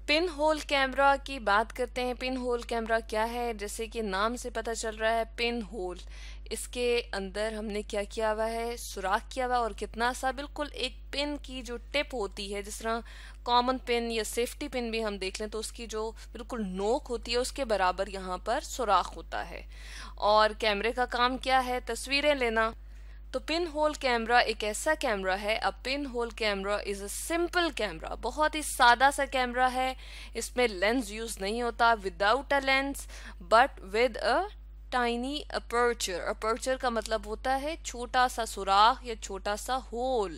Pin hole camera की बात करते हैं। पिन होल कैमरा क्या है? जैसे कि नाम से पता चल रहा है, पिन होल, इसके अंदर हमने क्या किया हुआ है, सुराख किया हुआ, और कितना सा, बिल्कुल एक पिन की जो टिप होती है, जिस तरह कॉमन पिन या सेफ्टी पिन भी हम देख लें तो उसकी जो बिल्कुल नोक होती है उसके बराबर यहाँ पर सुराख होता है। और कैमरे का काम क्या है? तस्वीरें लेना। तो पिन होल कैमरा एक ऐसा कैमरा है, a pinhole camera is a simple camera, बहुत ही सादा सा कैमरा है। इसमें लेंस यूज नहीं होता, without a lens but with a tiny aperture. Aperture का मतलब होता है छोटा सा सुराख या छोटा सा होल।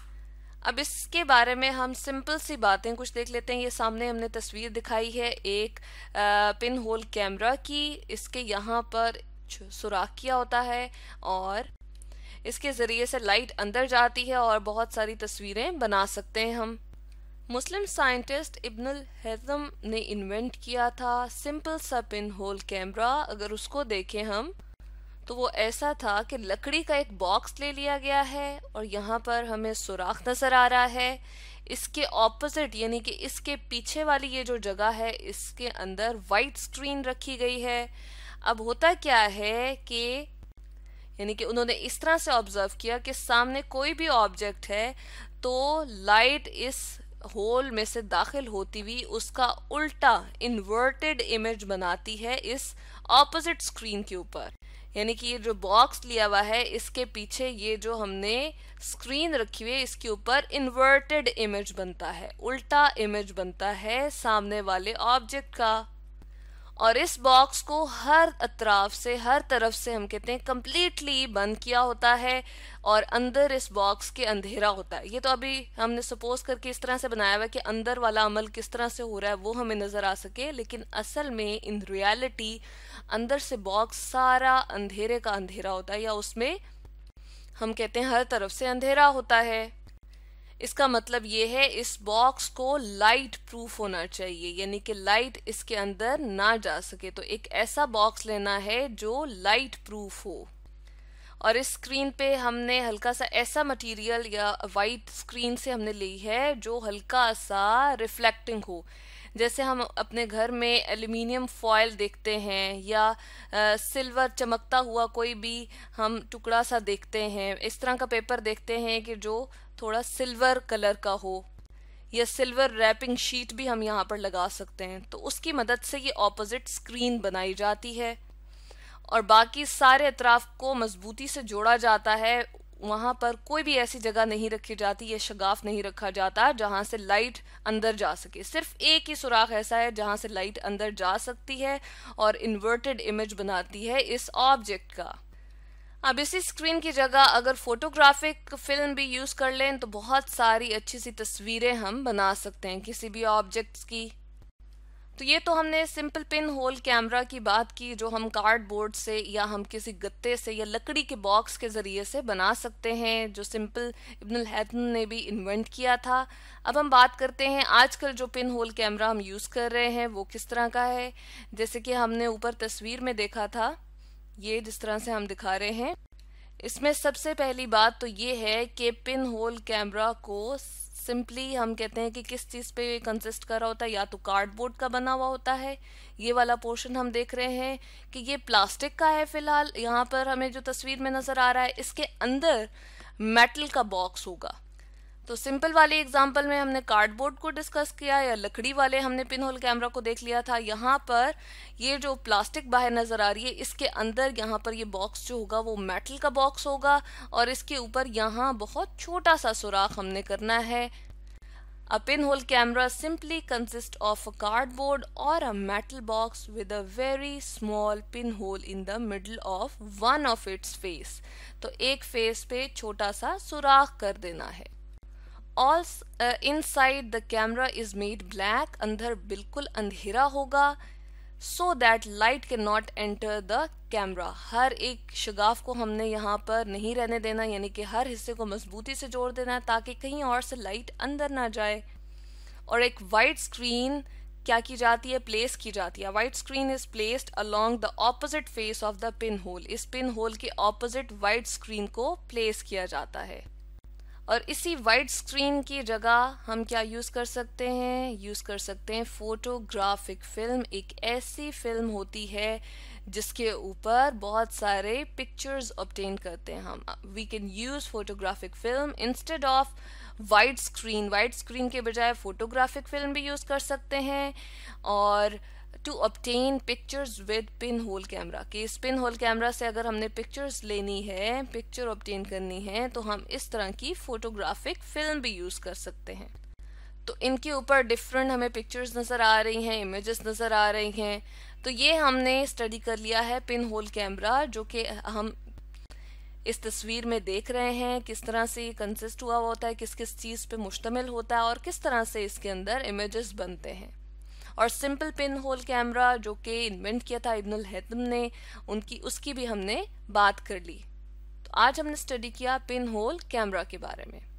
अब इसके बारे में हम सिंपल सी बातें कुछ देख लेते हैं। ये सामने हमने तस्वीर दिखाई है एक पिन होल कैमरा की। इसके यहाँ पर सुराख किया होता है और इसके ज़रिए से लाइट अंदर जाती है और बहुत सारी तस्वीरें बना सकते हैं हम। मुस्लिम साइंटिस्ट इब्नुल हैथम ने इन्वेंट किया था सिंपल सा पिन होल कैमरा। अगर उसको देखें हम तो वो ऐसा था कि लकड़ी का एक बॉक्स ले लिया गया है और यहाँ पर हमें सुराख नज़र आ रहा है। इसके ऑपोजिट यानी कि इसके पीछे वाली ये जो जगह है, इसके अंदर वाइट स्क्रीन रखी गई है। अब होता क्या है कि यानी कि उन्होंने इस तरह से ऑब्जर्व किया कि सामने कोई भी ऑब्जेक्ट है तो लाइट इस होल में से दाखिल होती हुई उसका उल्टा इन्वर्टेड इमेज बनाती है इस ऑपोजिट स्क्रीन के ऊपर। यानी कि ये जो बॉक्स लिया हुआ है इसके पीछे ये जो हमने स्क्रीन रखी हुई है इसके ऊपर इन्वर्टेड इमेज बनता है, उल्टा इमेज बनता है सामने वाले ऑब्जेक्ट का। और इस बॉक्स को हर अतराफ से, हर तरफ से हम कहते हैं कंप्लीटली बंद किया होता है और अंदर इस बॉक्स के अंधेरा होता है। ये तो अभी हमने सपोज करके इस तरह से बनाया हुआ है कि अंदर वाला अमल किस तरह से हो रहा है वो हमें नजर आ सके, लेकिन असल में इन रियलिटी अंदर से बॉक्स सारा अंधेरे का अंधेरा होता है, या उसमें हम कहते हैं हर तरफ से अंधेरा होता है। इसका मतलब ये है इस बॉक्स को लाइट प्रूफ होना चाहिए, यानी कि लाइट इसके अंदर ना जा सके। तो एक ऐसा बॉक्स लेना है जो लाइट प्रूफ हो। और इस स्क्रीन पे हमने हल्का सा ऐसा मटेरियल या वाइट स्क्रीन से हमने ली है जो हल्का सा रिफ्लेक्टिंग हो। जैसे हम अपने घर में एल्यूमिनियम फॉयल देखते हैं या सिल्वर चमकता हुआ कोई भी हम टुकड़ा सा देखते हैं, इस तरह का पेपर देखते हैं कि जो थोड़ा सिल्वर कलर का हो, या सिल्वर रैपिंग शीट भी हम यहाँ पर लगा सकते हैं। तो उसकी मदद से ये ऑपोजिट स्क्रीन बनाई जाती है और बाकी सारे अतराफ को मजबूती से जोड़ा जाता है। वहाँ पर कोई भी ऐसी जगह नहीं रखी जाती या शगाफ नहीं रखा जाता जहाँ से लाइट अंदर जा सके। सिर्फ एक ही सुराख ऐसा है जहाँ से लाइट अंदर जा सकती है और इन्वर्टेड इमेज बनाती है इस ऑब्जेक्ट का। अब इसी स्क्रीन की जगह अगर फोटोग्राफिक फिल्म भी यूज कर लें तो बहुत सारी अच्छी सी तस्वीरें हम बना सकते हैं किसी भी ऑब्जेक्ट्स की। तो ये तो हमने सिंपल पिन होल कैमरा की बात की जो हम कार्डबोर्ड से या हम किसी गत्ते से या लकड़ी के बॉक्स के ज़रिए से बना सकते हैं, जो सिंपल इब्नुल हैथम ने भी इन्वेंट किया था। अब हम बात करते हैं आजकल जो पिन होल कैमरा हम यूज़ कर रहे हैं वो किस तरह का है। जैसे कि हमने ऊपर तस्वीर में देखा था, ये जिस तरह से हम दिखा रहे हैं, इसमें सबसे पहली बात तो ये है कि पिन होल कैमरा को सिंपली हम कहते हैं कि किस चीज़ पे कंसिस्ट कर रहा होता है, या तो कार्डबोर्ड का बना हुआ होता है। ये वाला पोर्शन हम देख रहे हैं कि ये प्लास्टिक का है फिलहाल, यहाँ पर हमें जो तस्वीर में नज़र आ रहा है इसके अंदर मेटल का बॉक्स होगा। तो सिंपल वाले एग्जांपल में हमने कार्डबोर्ड को डिस्कस किया, या लकड़ी वाले हमने पिन होल कैमरा को देख लिया था। यहाँ पर ये जो प्लास्टिक बाहर नजर आ रही है इसके अंदर यहाँ पर ये बॉक्स जो होगा वो मेटल का बॉक्स होगा और इसके ऊपर यहाँ बहुत छोटा सा सुराख हमने करना है। A pinhole camera simply consists of a cardboard or a metal box with a very small pinhole in the middle of one of its face। तो एक फेस पे छोटा सा सुराख कर देना है। All inside the camera is made black, अंदर बिल्कुल अंधेरा होगा, so that light cannot enter the camera। हर एक शगाफ को हमने यहाँ पर नहीं रहने देना, यानी कि हर हिस्से को मजबूती से जोड़ देना ताकि कहीं और से लाइट अंदर ना जाए। और एक वाइट स्क्रीन क्या की जाती है, प्लेस की जाती है। White screen is placed along the opposite face of the pinhole. इस पिन होल के ऑपोजिट वाइट स्क्रीन को प्लेस किया जाता है। और इसी वाइड स्क्रीन की जगह हम क्या यूज़ कर सकते हैं, यूज़ कर सकते हैं फोटोग्राफिक फिल्म। एक ऐसी फिल्म होती है जिसके ऊपर बहुत सारे पिक्चर्स ऑब्टेन करते हैं हम। We can use photographic film instead of white screen. White screen के बजाय फोटोग्राफिक फिल्म भी यूज़ कर सकते हैं। और to obtain pictures with pinhole camera, कि इस पिन होल कैमरा से अगर हमने पिक्चर्स लेनी है, पिक्चर ऑब्टेन करनी है, तो हम इस तरह की फोटोग्राफिक फिल्म भी यूज़ कर सकते हैं। तो इनके ऊपर डिफरेंट हमें पिक्चर्स नज़र आ रही हैं, इमेजेस नज़र आ रही हैं। तो ये हमने स्टडी कर लिया है पिन होल कैमरा, जो कि हम इस तस्वीर में देख रहे हैं किस तरह से ये कंसिस्ट हुआ होता है, किस किस चीज़ पे मुश्तमिल होता है और किस तरह से इसके अंदर इमेजेस बनते हैं। और सिंपल पिन होल कैमरा जो कि इन्वेंट किया था इब्नुल हैतम ने, उसकी भी हमने बात कर ली। तो आज हमने स्टडी किया पिन होल कैमरा के बारे में।